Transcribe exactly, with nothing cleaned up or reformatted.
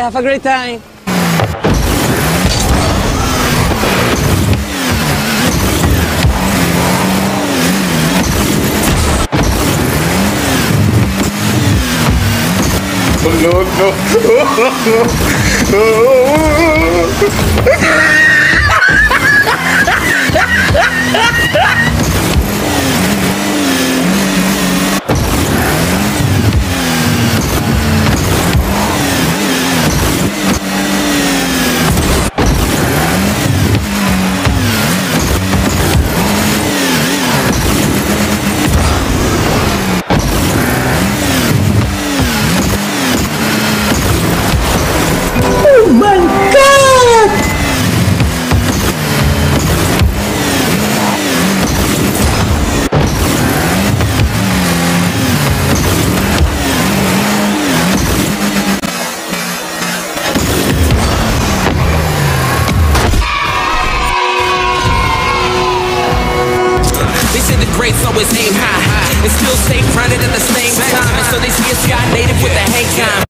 Have a great time. No, Oh my God! They say the greats always aim high and still stay grounded at the same time, and so they see a sky native with a hang time.